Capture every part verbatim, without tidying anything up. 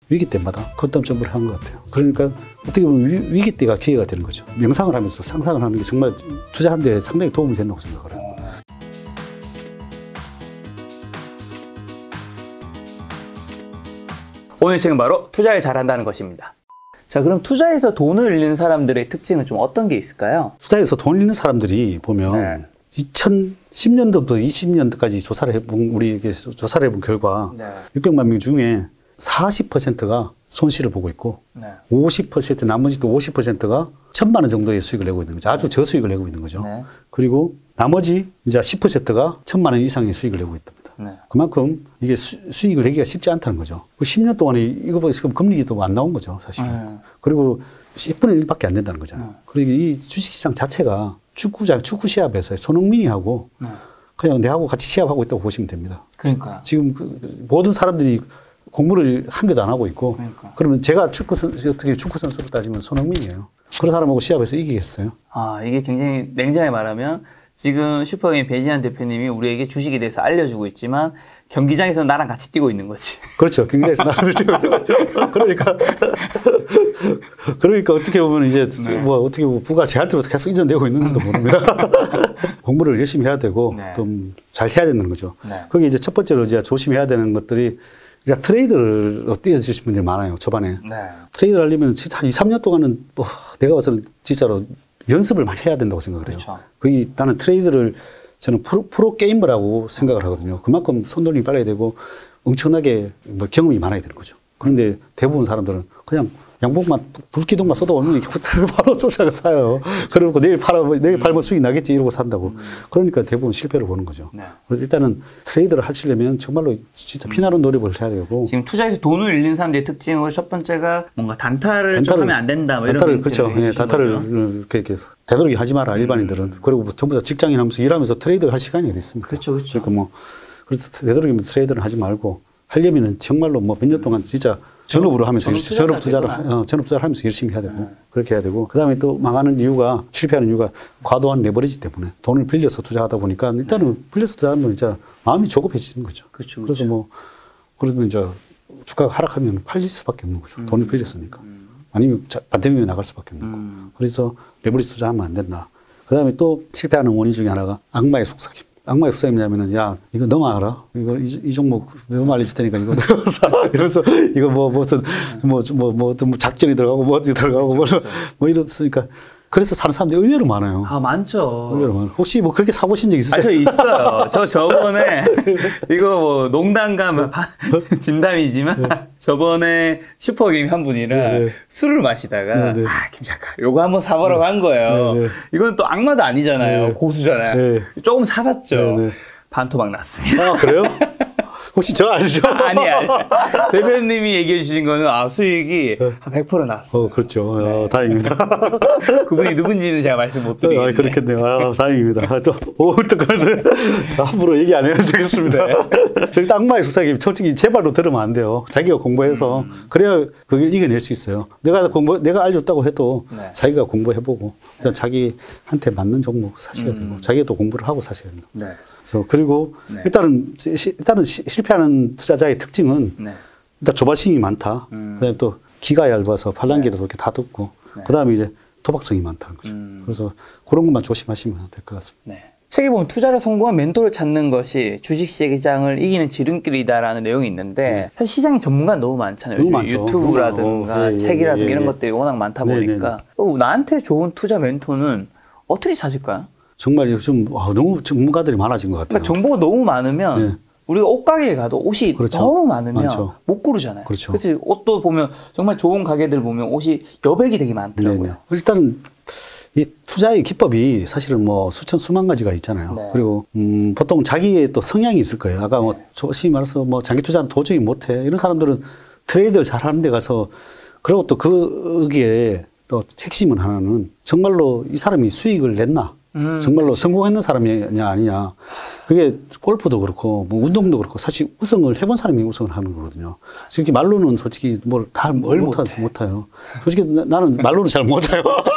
위기 때마다 거점 점프를 한 것 같아요. 그러니까 어떻게 보면 위, 위기 때가 기회가 되는 거죠. 명상을 하면서 상상을 하는 게 정말 투자하는 데 상당히 도움이 된다고 생각을 해요. 오늘 책은 바로 투자를 잘한다는 것입니다. 자, 그럼 투자에서 돈을 잃는 사람들의 특징은 좀 어떤 게 있을까요? 투자에서 돈 잃는 사람들이 보면 네. 이천십 년도부터 이십 년도까지 조사를 해본, 우리에게 조사를 해본 결과 네. 육백만 명 중에 사십 퍼센트가 손실을 보고 있고 네. 오십 퍼센트, 나머지 또 오십 퍼센트가 천만 원 정도의 수익을 내고 있는 거죠. 아주 저수익을 내고 있는 거죠. 네. 그리고 나머지 이제 십 퍼센트가 천만 원 이상의 수익을 내고 있답니다. 네. 그만큼 이게 수, 수익을 내기가 쉽지 않다는 거죠. 그 십 년 동안에 이거 지금 금리도 안 나온 거죠, 사실은. 네. 그리고 십분의 일밖에 안 된다는 거잖아요. 네. 그리고 이 주식시장 자체가 축구장, 축구 시합에서 손흥민이하고 네. 그냥 내하고 같이 시합하고 있다고 보시면 됩니다. 그러니까 지금 그 모든 사람들이 공부를 한 개도 안 하고 있고, 그러니까. 그러면 제가 축구 선수, 어떻게 축구 선수로 따지면 손흥민이에요. 그런 사람하고 시합에서 이기겠어요? 아, 이게 굉장히 냉정히 말하면 지금 슈퍼게임 배진환 대표님이 우리에게 주식에 대해서 알려주고 있지만 경기장에서 나랑 같이 뛰고 있는 거지. 그렇죠. 경기장에서 나랑 같이 뛰고 있는 거죠. 그러니까 그러니까 어떻게 보면 이제 네. 뭐 어떻게 보면 부가 제한테로 계속 이전되고 있는지도 모릅니다. 공부를 열심히 해야 되고 네. 좀 잘 해야 되는 거죠. 네. 거기 이제 첫 번째로 이제 조심해야 되는 것들이 그러니까 트레이드를 뛰어드시는 분들이 많아요. 초반에. 네. 트레이드를 하려면 진짜 한 이, 삼 년 동안은 뭐 내가 봐서는 진짜로 연습을 많이 해야 된다고 생각을 해요. 그렇죠. 그게 나는 트레이드를 저는 프로, 프로 게이머라고 생각을 하거든요. 그만큼 손놀림이 빨라야 되고 엄청나게 뭐 경험이 많아야 되는 거죠. 그런데 대부분 사람들은 그냥 양복만 불기둥만 쏟아오면 바로 쫓아가 사요. 그리고 내일 팔아 내일 팔면 수익 나겠지 이러고 산다고. 음. 그러니까 대부분 실패를 보는 거죠. 네. 그래서 일단은 트레이드를 하시려면 정말로 진짜 피나는 노력을 해야 되고. 지금 투자에서 돈을 잃는 사람들의 특징으로 첫 번째가 뭔가 단타를, 단타를 하면 안 된다. 뭐 단타를 이런 그렇죠. 예, 단타를 이렇게, 이렇게 되도록이 하지 마라 일반인들은. 음. 그리고 전부 다 직장인 하면서 일하면서 트레이드를 할 시간이 어디 있습니까? 그렇죠, 그렇죠. 그러니까 뭐 그래서 되도록이면 트레이드를 하지 말고 하려면은 정말로 뭐 몇 년 동안 진짜 전업으로 하면서 전업 투자를 어, 전업 투자를 하면서 열심히 해야 되고 네. 그렇게 해야 되고 그다음에 또 망하는 이유가 실패하는 이유가 과도한 레버리지 때문에 돈을 빌려서 투자하다 보니까 일단은 네. 빌려서 투자하면 이제 마음이 조급해지는 거죠. 그렇죠, 그래서 그렇죠. 뭐 그러면 이제 주가가 하락하면 팔릴 수밖에 없는 거죠. 음. 돈을 빌렸으니까 음. 아니면 반대면 나갈 수밖에 없는 거. 음. 그래서 레버리지 투자하면 안 된다. 그다음에 또 실패하는 원인 중에 하나가 악마의 속삭임. 악마의 속삭임이냐면은 야 이거 너만 알아? 이거 이, 이 종목 너무 알려줄 테니까 이거 사. 이러면서 이거 뭐 무슨 뭐뭐 뭐 어떤 뭐 작전이 들어가고 뭐 어디 들어가고 뭐, 뭐 이렇으니까 그래서 사는 사람들이 의외로 많아요. 아 많죠. 의외로 많아요. 혹시 뭐 그렇게 사보신 적 있으세요? 아, 저 있어요. 저 저번에 이거 뭐 농담감 진담이지만 네. 저번에 슈퍼게임 한 분이랑 네. 술을 마시다가 네. 아 김 작가 요거 한번 사보라고 네. 한 거예요. 네. 이건 또 악마도 아니잖아요. 네. 고수잖아요. 네. 조금 사봤죠. 네. 반토막 났습니다. 아 그래요? 혹시 저 아니죠? 아니, 아니. 대표님이 얘기해 주신 거는, 아, 수익이 네. 한 백 퍼센트 났어. 어, 그렇죠. 네. 아, 다행입니다. 그분이 누군지는 제가 말씀 못 드리겠네요. 아, 그렇겠네요. 아, 다행입니다. 또, 오, 또, 그거는 함부로 얘기 안 해도 되겠습니다. 네. 악마의 속삭임, 솔직히 제 말로 들으면 안 돼요. 자기가 공부해서, 음. 그래야 그걸 이겨낼 수 있어요. 내가 공부, 내가 알려줬다고 해도 네. 자기가 공부해보고, 일단 자기한테 맞는 종목 사셔야 되고, 음. 자기가 또 공부를 하고 사셔야 된다. 네. 그래서 그리고 네. 일단은 시, 일단은 시, 실패하는 투자자의 특징은 네. 일단 조바심이 많다. 음. 그다음에 또 기가 얇아서 팔랑귀도 네. 이렇게 다 듣고 네. 그다음에 이제 도박성이 많다는 거죠. 음. 그래서 그런 것만 조심하시면 될 것 같습니다. 네. 책에 보면 투자를 성공한 멘토를 찾는 것이 주식시장을 이기는 지름길이다라는 내용이 있는데 네. 사실 시장에 전문가가 너무 많잖아요. 너무 많죠. 유튜브라든가 어, 네, 책이라든가 네, 네, 이런 네. 것들이 워낙 많다 보니까 네, 네, 네. 어, 나한테 좋은 투자 멘토는 어떻게 찾을까요? 정말 요즘 와, 너무 전문가들이 많아진 것 같아요. 그러니까 정보가 너무 많으면 네. 우리가 옷가게에 가도 옷이 그렇죠. 너무 많으면 많죠. 못 고르잖아요. 그렇죠. 그래서 옷도 보면 정말 좋은 가게들 보면 옷이 여백이 되게 많더라고요. 네네. 일단 이 투자의 기법이 사실은 뭐 수천 수만 가지가 있잖아요. 네. 그리고 음, 보통 자기의 또 성향이 있을 거예요. 아까 뭐 조심히 말해서 뭐 장기 투자는 도저히 못해 이런 사람들은 트레이드를 잘하는 데 가서 그리고 또 거기에 또 핵심은 하나는 정말로 이 사람이 수익을 냈나? 음, 정말로 그치. 성공했는 사람이냐 아니냐. 그게 골프도 그렇고 뭐 운동도 그렇고 사실 우승을 해본 사람이 우승을 하는 거거든요. 솔직히 말로는 솔직히 뭘 다 뭘 못하죠 못해요. 솔직히 나, 나는 말로는 잘 못해요.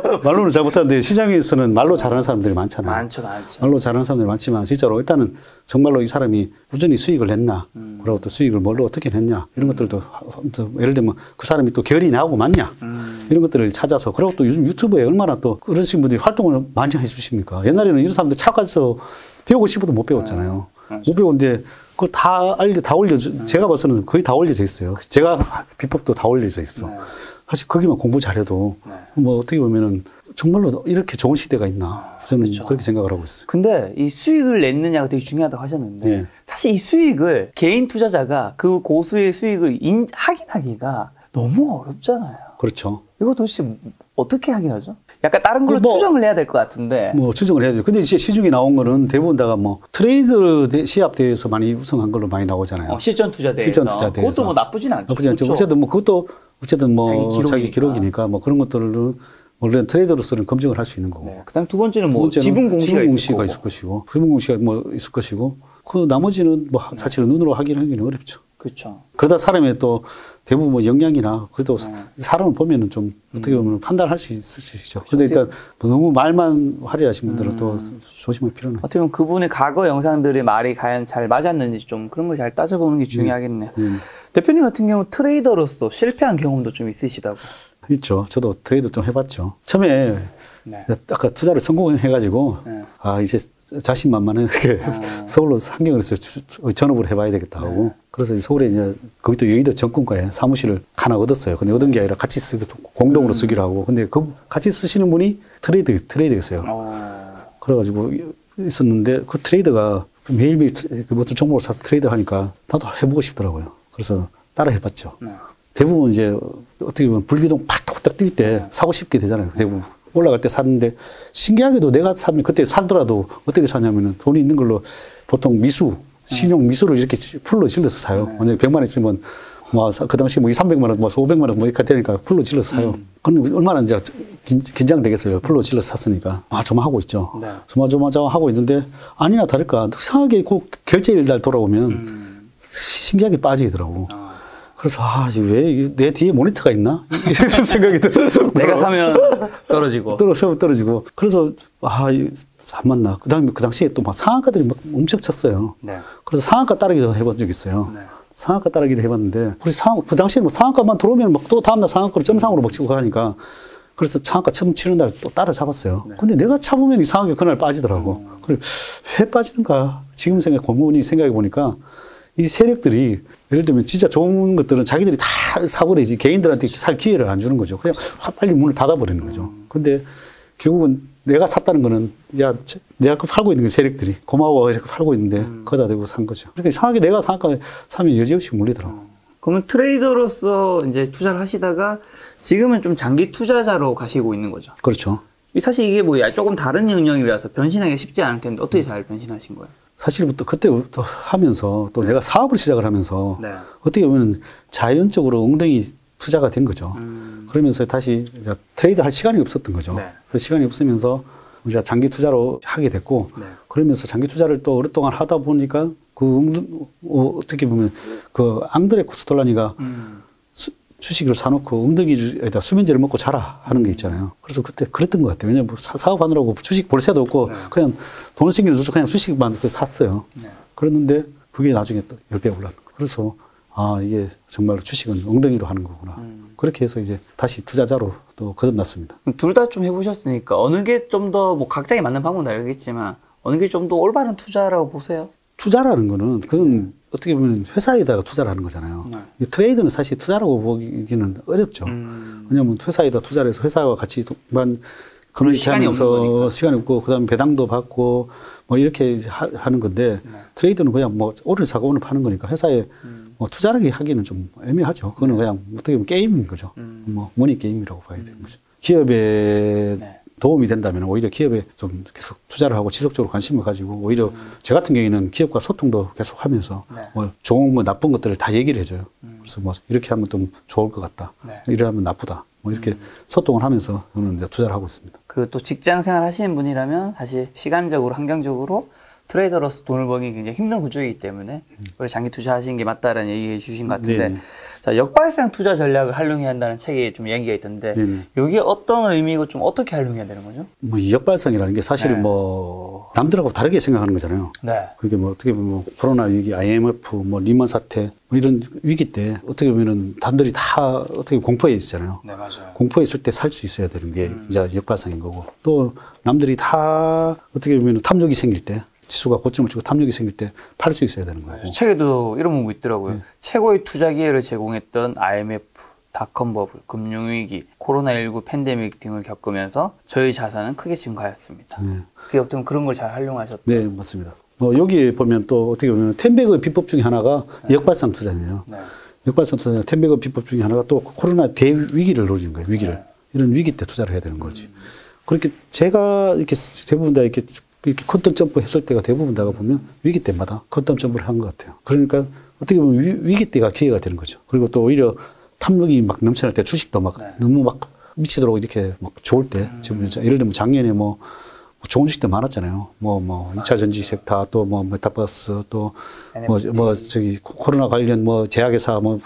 말로는 잘 못하는데 시장에서는 말로 잘하는 사람들이 많잖아요. 많죠, 많죠. 말로 잘하는 사람들이 많지만 실제로 일단은 정말로 이 사람이 꾸준히 수익을 냈나, 음. 그리고 또 수익을 뭘로 어떻게 냈냐 이런 것들도 예를 들면 그 사람이 또 결이 나고 맞냐 음. 이런 것들을 찾아서 그리고 또 요즘 유튜브에 얼마나 또 그러신 분들이 활동을 많이 해주십니까? 옛날에는 이런 사람들 찾아가서 배우고 싶어도 못 배웠잖아요. 음. 못 배웠는데 그거 다 알려 다 올려주 음. 제가 봐서는 거의 다 올려져 있어요. 그쵸. 제가 비법도 다 올려져 있어. 네. 사실 거기만 공부 잘해도 네. 뭐 어떻게 보면은 정말로 이렇게 좋은 시대가 있나 저는 그렇죠. 그렇게 생각을 하고 있어요. 근데 이 수익을 내느냐가 되게 중요하다고 하셨는데 네. 사실 이 수익을 개인 투자자가 그 고수의 수익을 인, 확인하기가 너무 어렵잖아요. 그렇죠. 이거 도대체 어떻게 확인하죠? 약간 다른 걸로 뭐, 추정을 해야 될 것 같은데. 뭐 추정을 해야 돼요. 근데 이제 시중에 나온 거는 대부분 다가 뭐 트레이드 시합 대회에서 많이 우승한 걸로 많이 나오잖아요. 어, 실전 투자 대회에서. 실전 투자 대회에서. 그것도 뭐 나쁘진 않죠. 나쁘지 않죠. 어쨌든 뭐 그것도 어쨌든 뭐 자기 기록이니까, 자기 기록이니까 뭐 그런 것들을 원래 트레이더로서는 검증을 할 수 있는 거고. 네. 그다음 두 번째는 뭐 지분 공시가, 지분 공시가 있을 것이고, 지분 공시가 뭐 있을 것이고, 그 나머지는 뭐 네. 사실은 눈으로 확인하기는 어렵죠. 그렇죠. 그러다 사람의 또 대부분 뭐 영양이나 그래도 네. 사람을 보면은 좀 어떻게 보면 음. 판단할 수 있을 수 있죠. 그런데 일단 뭐 너무 말만 화려하신 분들은 음. 또 조심할 필요는. 어떻게 보면 그분의 과거 영상들의 말이 과연 잘 맞았는지 좀 그런 걸 잘 따져보는 게 중요하겠네요. 음. 음. 대표님 같은 경우 트레이더로서 실패한 경험도 좀 있으시다고. 있죠. 저도 트레이드 좀 해봤죠. 처음에 네. 아까 투자를 성공해가지고 네. 아 이제 자신만만하게 아. 서울로 상경을 해서 전업을 해봐야 되겠다 하고 네. 그래서 서울에 이제 거기도 여의도 정권가에 사무실을 하나 얻었어요. 근데 얻은 게 아니라 같이 쓰 공동으로 음. 쓰기로 하고 근데 그 같이 쓰시는 분이 트레이드 트레이드였어요. 아. 그래가지고 있었는데 그 트레이더가 매일매일 어떤 종목을 사서 트레이드 하니까 나도 해보고 싶더라고요. 그래서 따라 해봤죠. 네. 대부분 이제 어떻게 보면 불기둥 팍 뜰 때 네. 사고 싶게 되잖아요. 대부분 올라갈 때 샀는데 신기하게도 내가 사면 그때 살더라도 어떻게 사냐면은 돈이 있는 걸로 보통 미수 신용 미수를 이렇게 풀로 질러서 사요. 네. 만약에 백만 원 있으면 뭐 그 당시 뭐 이삼백만 원, 뭐 오백만 원 뭐 이렇게 되니까 풀로 질러서 사요. 음. 그런데 얼마나 이제 긴, 긴장되겠어요. 풀로 질러서 샀으니까 아 조마하고 있죠. 네. 조마조마조마 하고 있는데 아니나 다를까 이상하게 꼭 결제일 날 돌아오면 음. 신기하게 빠지더라고. 아. 그래서 아, 왜 내 뒤에 모니터가 있나? 이런 생각이 들어요. 내가 사면 떨어지고. 떨어지고 떨어지고. 그래서 아, 안 맞나? 그다음에 그 당시에 또 막 상한가들이 막 엄청 쳤어요. 네. 그래서 상한가 따르기도 해본 적 있어요. 네. 상한가 따르기를 해봤는데 우리 상, 그 당시에 뭐 상한가만 들어오면 막 또 다음날 상한가로 점상으로 막 치고 가니까 그래서 상한가 처음 치는 날 또 따라 잡았어요. 네. 근데 내가 잡으면 이상하게 그날 빠지더라고. 음. 그래 왜 빠지는가? 지금 생각 고문이 생각해 보니까 이 세력들이 예를 들면 진짜 좋은 것들은 자기들이 다 사버리지 개인들한테 살 기회를 안 주는 거죠. 그냥 빨리 문을 닫아버리는 거죠. 음. 근데 결국은 내가 샀다는 거는 야 내가 그 팔고 있는 게 세력들이 고마워 이렇게 팔고 있는데 음. 거기다 대고 산 거죠. 그러니까 이상하게 내가 상한가 사면 여지없이 물리더라고. 음. 그러면 트레이더로서 이제 투자를 하시다가 지금은 좀 장기 투자자로 가시고 있는 거죠. 그렇죠. 사실 이게 뭐 조금 다른 영역이라서 변신하기 쉽지 않을 텐데 어떻게 잘 변신하신 거예요? 사실부터 그때부터 하면서 또 네. 내가 사업을 시작을 하면서 네. 어떻게 보면 자연적으로 엉덩이 투자가 된 거죠. 음. 그러면서 다시 트레이드 할 시간이 없었던 거죠. 네. 그 시간이 없으면서 이제 장기 투자로 하게 됐고 네. 그러면서 장기 투자를 또 오랫동안 하다 보니까 그 엉덩, 어, 어떻게 보면 그 앙드레 코스톨라니가 음. 수, 주식을 사놓고 엉덩이에다 수면제를 먹고 자라 하는 게 있잖아요. 그래서 그때 그랬던 것 같아요. 왜냐면 사, 사업하느라고 주식 볼 새도 없고 네. 그냥 돈 생기는 줄 그냥 주식만 샀어요. 네. 그랬는데 그게 나중에 또 열 배 올랐던 거예요. 그래서 아 이게 정말 주식은 엉덩이로 하는 거구나. 음. 그렇게 해서 이제 다시 투자자로 또 거듭났습니다. 둘 다 좀 해보셨으니까 어느 게 좀 더 뭐 각자에 맞는 방법은 알겠지만 어느 게 좀 더 올바른 투자라고 보세요? 투자라는 거는 그건 네. 어떻게 보면 회사에다가 투자를 하는 거잖아요. 네. 이 트레이드는 사실 투자라고 보기는 어렵죠. 음. 왜냐하면 회사에다 투자를 해서 회사와 같이 만 그런 시간이 없는 거니까. 시간이 없고 그다음에 배당도 받고 뭐 이렇게 하, 하는 건데 네. 트레이드는 그냥 뭐 오늘 사고 오늘 파는 거니까 회사에 음. 뭐 투자라기 하기는 좀 애매하죠. 그거는 네. 그냥 어떻게 보면 게임인 거죠. 음. 뭐 머니 게임이라고 봐야 되는 거죠. 기업에 네. 도움이 된다면 오히려 기업에 좀 계속 투자를 하고 지속적으로 관심을 가지고 오히려 음. 제 같은 경우에는 기업과 소통도 계속 하면서 네. 뭐 좋은 거 나쁜 것들을 다 얘기를 해줘요. 음. 그래서 뭐 이렇게 하면 좀 좋을 것 같다. 네. 이렇게 하면 나쁘다. 뭐 이렇게 음. 소통을 하면서 저는 이제 투자를 하고 있습니다. 그리고 또 직장 생활 하시는 분이라면 사실 시간적으로 환경적으로 트레이더로서 돈을 벌기 굉장히 힘든 구조이기 때문에 음. 장기 투자하시는 게 맞다라는 얘기해 주신 것 같은데 네. 자, 역발상 투자 전략을 활용해야 한다는 책에 좀 얘기가 있던데 네. 이게 어떤 의미고 좀 어떻게 활용해야 되는 거죠? 뭐 이 역발상이라는 게 사실 네. 뭐 남들하고 다르게 생각하는 거잖아요. 네. 그게 뭐 어떻게 보면 코로나 위기, 아이엠에프, 뭐 리먼 사태 뭐 이런 위기 때 어떻게 보면은 남들이 다 어떻게 공포에 있잖아요. 네, 맞아요. 공포에 있을 때 살 수 있어야 되는 게 음. 이제 역발상인 거고 또 남들이 다 어떻게 보면 탐욕이 생길 때 지수가 고점을 찍고 탐욕이 생길 때 팔 수 있어야 되는 거고. 책에도 이런 문구 있더라고요. 네. 최고의 투자 기회를 제공했던 아이엠에프, 닷컴 버블, 금융위기, 코로나십구 팬데믹 등을 겪으면서 저희 자산은 크게 증가하였습니다. 네. 그게 어떤 그런 걸 잘 활용하셨다. 네, 맞습니다. 뭐 여기에 보면 또 어떻게 보면 텐베그의 비법 중에 하나가 네. 역발상 투자네요. 네. 역발상 투자, 텐베그 비법 중에 하나가 또 코로나 대위기를 노리는 거예요. 위기를. 네. 이런 위기 때 투자를 해야 되는 거지. 음. 그렇게 제가 이렇게 대부분 다 이렇게 이렇게 퀀텀 점프 했을 때가 대부분 다가 보면 위기 때마다 퀀텀 점프를 한 것 같아요. 그러니까 어떻게 보면 위, 위기 때가 기회가 되는 거죠. 그리고 또 오히려 탐욕이 막 넘쳐날 때 주식도 막 네. 너무 막 미치도록 이렇게 막 좋을 때 음. 지금 예를 들면 작년에 뭐 좋은 주식도 많았잖아요. 뭐, 뭐, 이 차 전지 섹터, 또 뭐, 메타버스, 또 뭐, 뭐, 저기, 코로나 관련 뭐, 제약회사, 뭐,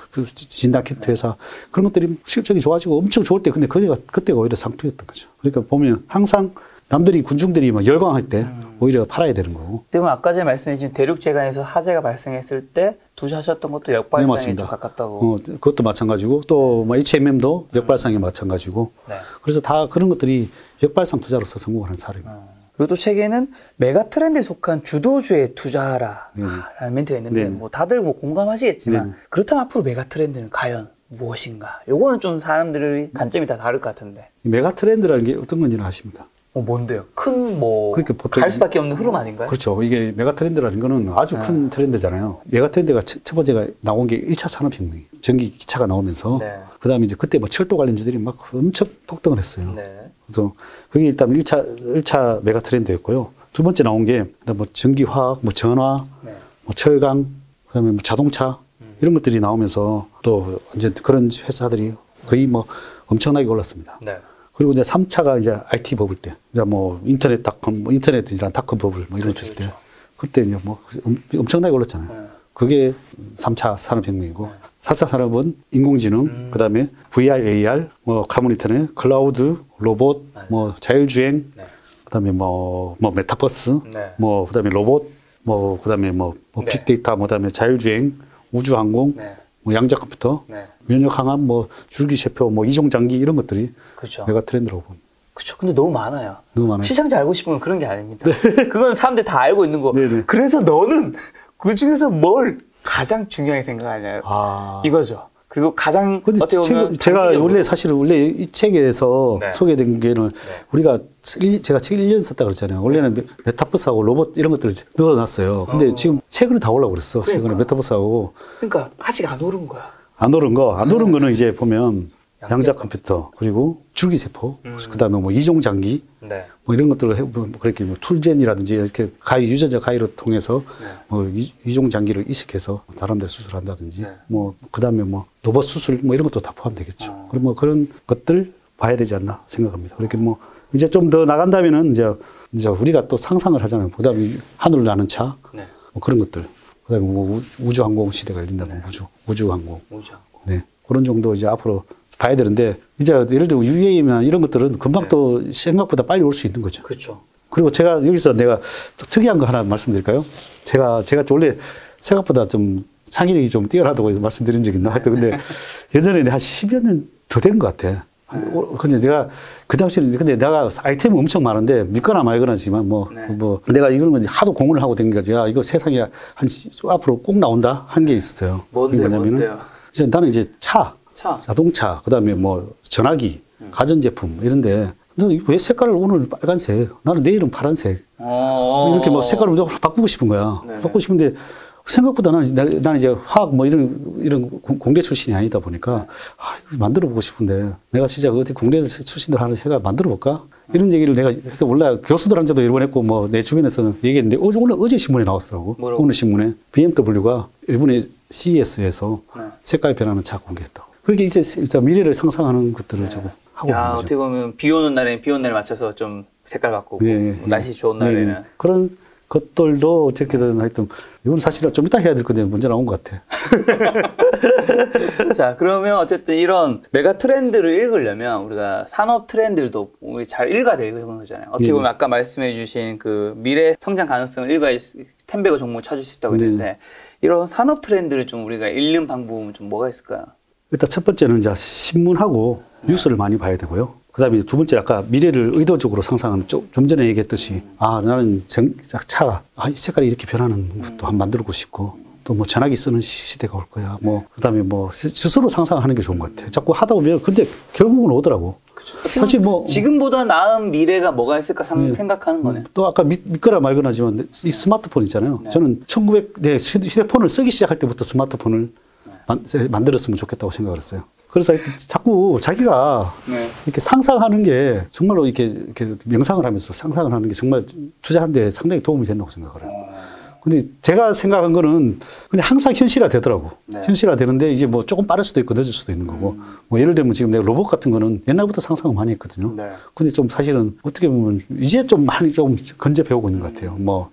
진단키트 회사, 그런 것들이 실적이 좋아지고 엄청 좋을 때, 근데 그때가, 그때가 오히려 상투였던 거죠. 그러니까 보면 항상 남들이, 군중들이 막 열광할 때 음. 오히려 팔아야 되는 거고. 때문에 아까 전에 말씀해 주신 대륙재간에서 화재가 발생했을 때 투자하셨던 것도 역발상에 좀 가깝다고. 어, 그것도 마찬가지고 또 뭐 에이치엠엠도 역발상에 음. 마찬가지고. 네. 그래서 다 그런 것들이 역발상 투자로서 성공하는 사례입니다. 음. 그리고 또 책에는 메가 트렌드에 속한 주도주에 투자하라 네. 라는 멘트가 있는데 네. 뭐 다들 뭐 공감하시겠지만 네. 그렇다면 앞으로 메가 트렌드는 과연 무엇인가? 요거는 좀 사람들의 관점이 다 다를 것 같은데. 메가 트렌드라는 게 어떤 건지는 아십니까? 어, 뭔데요? 큰, 뭐, 그러니까 갈 수밖에 없는 흐름 아닌가요? 그렇죠. 이게 메가 트렌드라는 거는 아주 네. 큰 트렌드잖아요. 메가 트렌드가 첫, 첫 번째가 나온 게 일 차 산업혁명이에요. 전기 기차가 나오면서. 네. 그 다음에 이제 그때 뭐 철도 관련주들이 막 엄청 폭등을 했어요. 네. 그래서 그게 일단 일 차, 일 차 메가 트렌드였고요. 두 번째 나온 게, 뭐 전기화학, 뭐 전화, 네. 뭐 철강, 그 다음에 뭐 자동차, 음. 이런 것들이 나오면서 또 이제 그런 회사들이 거의 뭐 엄청나게 올랐습니다. 네. 그리고 이제 삼 차가 이제 아이티 버블 때, 이제 뭐 인터넷 닷컴, 뭐 인터넷이란 닷컴 버블 뭐 이런 그렇죠, 때, 그렇죠. 그때 이제 뭐 엄청나게 올랐잖아요. 네. 그게 삼 차 산업혁명이고, 네. 사 차 산업은 인공지능, 음. 그 다음에 브이알, 에이알, 뭐 가문 인터넷, 클라우드, 로봇, 네. 뭐 자율주행, 네. 그 다음에 뭐, 뭐 메타버스, 네. 뭐 그 다음에 로봇, 뭐 그 다음에 뭐, 뭐 네. 빅데이터, 뭐 그 다음에 자율주행, 우주항공, 네. 뭐 양자 컴퓨터, 네. 면역 항암, 뭐 줄기세포, 뭐 이종 장기 이런 것들이 그렇죠. 메가 트렌드라고 봅니다. 그렇죠. 근데 너무 많아요. 너무 많아요. 시장자 알고 싶은 건 그런 게 아닙니다. 네. 그건 사람들이 다 알고 있는 거. 네네. 그래서 너는 그 중에서 뭘 가장 중요하게 생각하냐 아... 이거죠. 그리고 가장 근데 어떻게 보면 책, 제가 원래 사실은 원래 이 책에서 네. 소개된 게는 네. 우리가 제가 책 일 년 썼다 그랬잖아요. 원래는 네. 메타버스하고 로봇 이런 것들을 넣어놨어요. 근데 어. 지금 최근에 다 올라고 그랬어. 그러니까. 최근에 메타버스하고. 그러니까 아직 안 오른 거야. 안 오른 거. 안 오른 음. 거는 이제 보면 양자 컴퓨터 그리고 줄기세포 음. 그다음에 뭐 이종 장기 네. 뭐 이런 것들을 해, 뭐 그렇게 뭐 툴젠이라든지 이렇게 가위 유전자 가위로 통해서 네. 뭐 이, 이종 장기를 이식해서 다른 데 수술한다든지 네. 뭐 그다음에 뭐 로봇 수술 뭐 이런 것도 다 포함되겠죠. 어. 그리고 뭐 그런 것들 봐야 되지 않나 생각합니다. 그렇게 뭐 이제 좀 더 나간다면은 이제 이제 우리가 또 상상을 하잖아요. 그다음에 하늘 나는 차 네. 뭐 그런 것들. 그다음에 뭐 우주항공 시대가 열린다면 네. 우주 우주항공. 우주항공. 네. 그런 정도 이제 앞으로 봐야 되는데 이제 예를 들어 유에이나 이런 것들은 금방 네. 또 생각보다 빨리 올 수 있는 거죠. 그렇죠. 그리고 제가 여기서 내가 특이한 거 하나 말씀드릴까요? 제가 제가 원래 생각보다 좀 창의력이 좀 뛰어나다고 해서 말씀드린 적이 있나? 하여튼 근데 예전에 한 십여 년 더 된 것 같아. 근데 내가 그 당시에 근데 내가 아이템이 엄청 많은데 믿거나 말거나지만 뭐, 네. 뭐 내가 이런 건 하도 공부를 하고 된 거지. 야, 이거 세상에 한 앞으로 꼭 나온다 한 게 있었어요. 뭔데, 뭔데요? 이제 나는 이제 차. 차. 자동차, 그 다음에 뭐 전화기, 음. 가전제품 이런데 너는 왜 색깔을 오늘 빨간색, 나는 내일은 파란색 이렇게 뭐 색깔을 바꾸고 싶은 거야. 네네. 바꾸고 싶은데 생각보다 나는, 나는 이제 화학 뭐 이런 이런 공대 출신이 아니다 보니까 아, 이거 만들어 보고 싶은데 내가 진짜 어디 공대 출신들 하는 회가 만들어 볼까? 이런 얘기를 내가 해서 원래 교수들한테도 일본 했고 뭐 내 주변에서는 얘기했는데 어제 오늘 어제 신문에 나왔더라고. 뭐라고? 오늘 신문에 비엠더블유가 일본의 씨이에스에서 네. 색깔 변하는 차 공개했다고. 그렇게 이제 미래를 상상하는 것들을 네. 저거 하고 야, 있는 거죠. 어떻게 보면 비 오는 날에는 비 오는 날에 맞춰서 좀 색깔 바꾸고 네. 뭐 날씨 좋은 날에는 네. 그런 것들도 어쨌든 하여튼 이건 사실은 좀 이따 해야 될 건데 문제 나온 것 같아. 자, 그러면 어쨌든 이런 메가 트렌드를 읽으려면 우리가 산업 트렌드들도 우리 잘 읽어야 되는 거잖아요. 어떻게 보면 네. 아까 말씀해 주신 그 미래 성장 가능성을 읽어야 텐베거 종목 찾을 수 있다고 했는데 네. 이런 산업 트렌드를 좀 우리가 읽는 방법은 좀 뭐가 있을까요? 일단 첫 번째는 이제 신문하고 네. 뉴스를 많이 봐야 되고요. 그 다음에 두 번째, 아까 미래를 의도적으로 상상하는, 좀, 좀 전에 얘기했듯이, 음. 아, 나는 정, 차가, 아, 이 색깔이 이렇게 변하는 것도 한 만들고 싶고, 또 뭐 전화기 쓰는 시대가 올 거야. 뭐, 그 다음에 뭐, 스스로 상상하는 게 좋은 것 같아. 자꾸 하다 보면, 근데 결국은 오더라고. 그쵸. 사실 뭐. 지금보다 나은 미래가 뭐가 있을까 네. 생각하는 거네. 또 아까 믿, 믿거나 말거나 하지만, 이 스마트폰 있잖아요. 네. 저는 천구백, 네, 휴대폰을 쓰기 시작할 때부터 스마트폰을 네. 만, 만들었으면 좋겠다고 생각을 했어요. 그래서 자꾸 자기가 네. 이렇게 상상하는 게 정말로 이렇게, 이렇게 명상을 하면서 상상을 하는 게 정말 투자하는 데 상당히 도움이 된다고 생각을 해요. 근데 제가 생각한 거는 그냥 항상 현실화 되더라고. 네. 현실화 되는데 이제 뭐 조금 빠를 수도 있고 늦을 수도 있는 거고. 음. 뭐 예를 들면 지금 내가 로봇 같은 거는 옛날부터 상상을 많이 했거든요. 네. 근데 좀 사실은 어떻게 보면 이제 좀 많이 좀 건재해 오고 있는 것 같아요. 뭐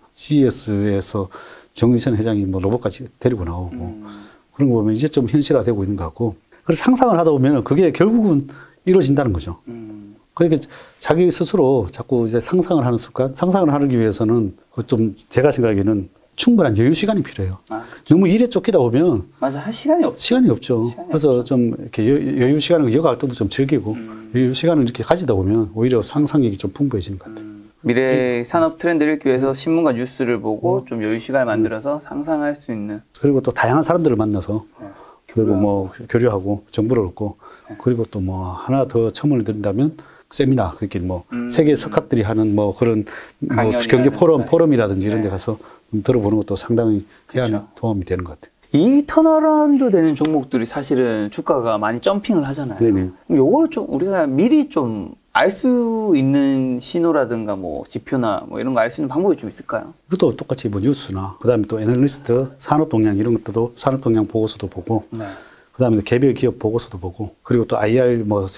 씨이에스에서 정의선 회장이 뭐 로봇까지 데리고 나오고 음. 그런 거 보면 이제 좀 현실화 되고 있는 것 같고. 그래서 상상을 하다 보면 그게 결국은 이루어진다는 거죠. 음. 그러니까 자기 스스로 자꾸 이제 상상을 하는 습관, 상상을 하기 위해서는 좀 제가 생각에는 충분한 여유 시간이 필요해요. 아, 너무 일에 쫓기다 보면 맞아, 할 시간이 없죠. 시간이 없죠. 시간이 그래서 없죠. 좀 이렇게 여유 시간을 여가 활동도 좀 즐기고 음. 여유 시간을 이렇게 가지다 보면 오히려 상상력이 좀 풍부해지는 것 같아요. 음. 미래 산업 트렌드를 읽기 위해서 신문과 뉴스를 보고 음. 좀 여유 시간을 만들어서 음. 상상할 수 있는. 그리고 또 다양한 사람들을 만나서. 네. 그리고 뭐 교류하고 정보를 얻고 네. 그리고 또 뭐 하나 더 첨언을 드린다면 세미나 그렇게 뭐 음. 세계 석학들이 하는 뭐 그런 뭐 경제 포럼 포럼이라든지 네. 이런 데 가서 들어보는 것도 상당히 그렇죠. 해야 도움이 되는 것 같아요. 이 턴어라운드 되는 종목들이 사실은 주가가 많이 점핑을 하잖아요. 네네. 그럼 요걸 좀 우리가 미리 좀 알 수 있는 신호라든가 뭐 지표나 뭐 이런 거 알 수 있는 방법이 좀 있을까요? 그것도 똑같이 뭐 뉴스나 그다음에 또 애널리스트 산업 동향 이런 것도 산업 동향 보고서도 보고 네. 그다음에 개별 기업 보고서도 보고 그리고 또 아이알 뭐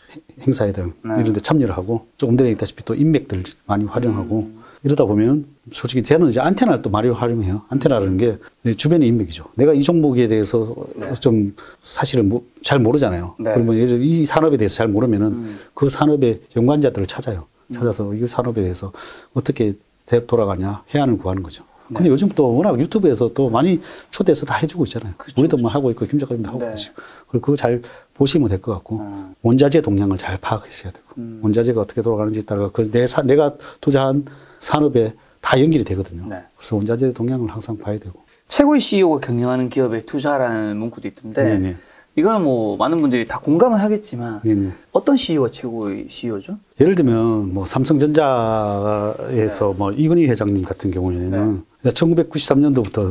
행사에 등 네. 이런 데 참여를 하고 조금 전에 얘기했다시피 또 인맥들 많이 활용하고 음. 이러다 보면 솔직히 저는 이제 안테나를 또 많이 활용해요. 안테나라는 게 내 주변의 인맥이죠. 내가 이 종목에 대해서 네. 좀 사실은 뭐 잘 모르잖아요. 네. 그러면 예를 들어 이 산업에 대해서 잘 모르면은 음. 그 산업의 연관자들을 찾아요. 찾아서 이 산업에 대해서 어떻게 돌아가냐 해안을 구하는 거죠. 네. 근데 요즘 또 워낙 유튜브에서 또 많이 초대해서 다 해주고 있잖아요. 그렇죠. 우리도 뭐 하고 있고 김 작가님도 하고 네. 계시고. 그리고 그거 잘 보시면 될 것 같고 음. 원자재 동향을 잘 파악하셔야 되고 음. 원자재가 어떻게 돌아가는지에 따라 그 내 사, 내가 투자한 산업에 다 연결이 되거든요. 네. 그래서 원자재 동향을 항상 봐야 되고. 최고의 씨이오가 경영하는 기업에 투자라는 문구도 있던데 네네. 이건 뭐 많은 분들이 다 공감은 하겠지만 네네. 어떤 씨이오가 최고의 씨이오죠? 예를 들면 뭐 삼성전자에서 네. 뭐 이건희 회장님 같은 경우에는 네. 천구백구십삼 년도부터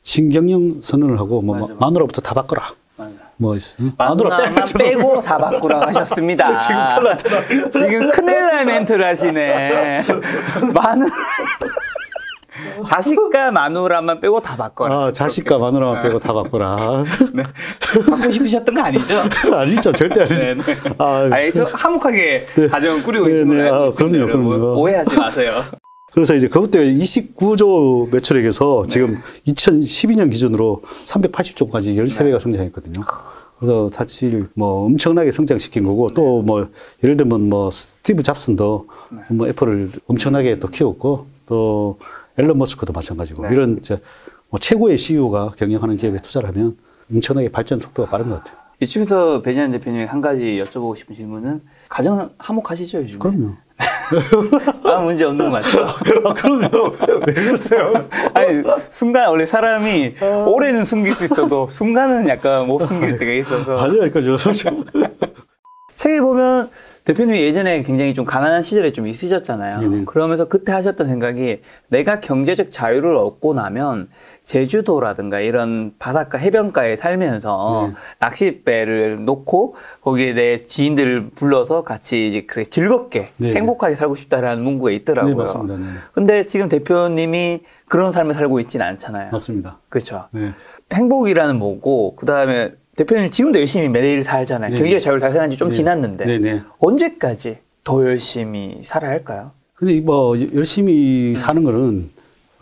신경영 선언을 하고 뭐 맞아, 마누라부터 다 바꿔라. 맞아. 뭐 마누라만 빼고 다 바꾸라고 하셨습니다. 지금 큰일 났다. 지금 큰일 날 멘트를 하시네. 마누라 자식과 마누라만 빼고 다 바꿔라. 아, 자식과 그렇게. 마누라만 빼고 다 바꿔라. 네. 바꾸고 싶으셨던 거 아니죠? 아니죠, 절대 아니죠. 네, 네. 아, 아니, 저 화목하게 네. 가정을 꾸리고 계신 네, 네. 걸로 알고 아, 있습니다. 그럼요, 그럼요. 오해하지 마세요. 그래서 이제 그때 이십구조 매출액에서 네. 지금 이천십이 년 기준으로 삼백팔십조까지 십삼 배가 네. 성장했거든요. 그래서 사실 뭐 엄청나게 성장시킨 거고 네. 또 뭐 예를 들면 뭐 스티브 잡슨도 네. 뭐 애플을 엄청나게 또 키웠고 또 앨런 머스크도 마찬가지고 네. 이런 이제 뭐 최고의 씨이오가 경영하는 기업에 투자를 하면 엄청나게 발전 속도가 빠른 것 같아요. 이쪽에서 배진환 대표님 한 가지 여쭤보고 싶은 질문은 가정 화목하시죠 요즘? 그럼요. 아무 문제 없는 거 맞죠? 아, 그럼요. 왜 그러세요? 아니 순간 원래 사람이 아... 오래는 숨길 수 있어도 순간은 약간 못 숨길 때가 있어서. 아니라니까 저 책에 보면 대표님이 예전에 굉장히 좀 가난한 시절에 좀 있으셨잖아요. 네네. 그러면서 그때 하셨던 생각이 내가 경제적 자유를 얻고 나면 제주도라든가 이런 바닷가 해변가에 살면서 네. 낚싯배를 놓고 거기에 내 지인들을 불러서 같이 이제 그래 즐겁게 네네. 행복하게 살고 싶다라는 문구가 있더라고요. 네, 맞습니다. 네. 근데 지금 대표님이 그런 삶을 살고 있지는 않잖아요. 맞습니다. 그렇죠. 네. 행복이라는 뭐고 그다음에 대표님 지금도 열심히 매일 살잖아요. 네네. 경제적 자유를 달성한 지 좀 지났는데 네네. 언제까지 더 열심히 살아야 할까요? 근데 뭐 열심히 음. 사는 거는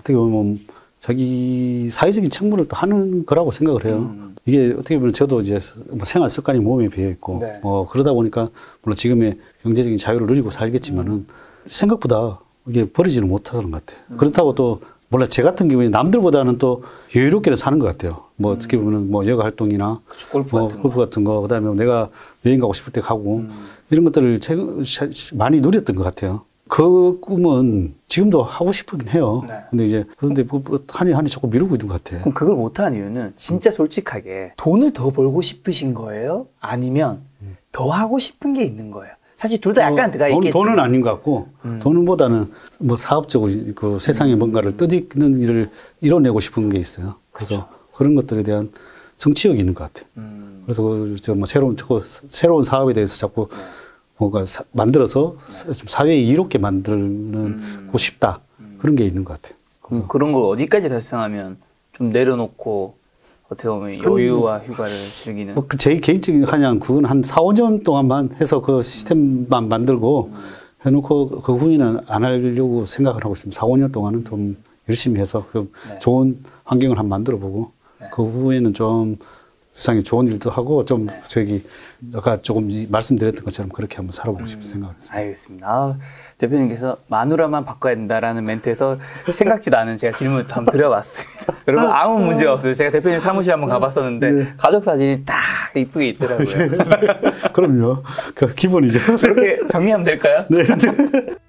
어떻게 보면 자기 사회적인 책무를 또 하는 거라고 생각을 해요. 음. 이게 어떻게 보면 저도 이제 뭐 생활 습관이 몸에 배어 있고, 네. 뭐 그러다 보니까 물론 지금의 경제적인 자유를 누리고 살겠지만은 음. 생각보다 이게 버리지는 못하는 것 같아요. 음. 그렇다고 또 몰라 제 같은 경우에 남들보다는 또 여유롭게는 사는 것 같아요. 뭐 음. 어떻게 보면 뭐 여가 활동이나 골프, 뭐 같은, 골프 거. 같은 거, 그다음에 내가 여행 가고 싶을 때 가고 음. 이런 것들을 많이 누렸던 것 같아요. 그 꿈은 지금도 하고 싶긴 해요. 네. 근데 이제 그런데 뭐 한이 한이 조금 미루고 있는 것 같아요. 그럼 그걸 못하는 이유는 진짜 솔직하게 돈을 더 벌고 싶으신 거예요? 아니면 음. 더 하고 싶은 게 있는 거예요? 사실 둘 다 약간 들어가 있겠지. 돈은 아닌 것 같고 음. 돈보다는 뭐 사업적으로 그 세상에 음. 뭔가를 뜻있는 일을 이뤄내고 싶은 게 있어요. 그래서 그렇죠. 그런 것들에 대한 성취욕이 있는 것 같아요. 음. 그래서 저 뭐 새로운 자꾸 새로운 사업에 대해서 자꾸 네. 뭔가 사, 만들어서 네. 좀 사회에 이롭게 만들고 음. 싶다. 음. 그런 게 있는 것 같아요. 그럼 그런 걸 어디까지 달성하면 좀 내려놓고 어떻게 보면 여유와 휴가를 즐기는? 뭐 제 개인적인 한양 그건 한 사, 오 년 동안만 해서 그 시스템만 만들고 음. 해놓고 그 후에는 안 하려고 생각을 하고 있습니다. 사, 오 년 동안은 좀 열심히 해서 그 네. 좋은 환경을 한번 만들어 보고 네. 그 후에는 좀 세상에 좋은 일도 하고 좀 네. 저기 아까 조금 말씀드렸던 것처럼 그렇게 한번 살아보고 싶은 음, 생각을 했습니다. 알겠습니다. 아, 대표님께서 마누라만 바꿔야 된다라는 멘트에서 생각지도 않은 제가 질문을 한번 드려봤습니다. 여러분 아무 문제가 없어요. 제가 대표님 사무실 한번 가봤었는데 네. 가족 사진이 딱 이쁘게 있더라고요. 그럼요. 그 기본이죠. 그렇게 정리하면 될까요? 네.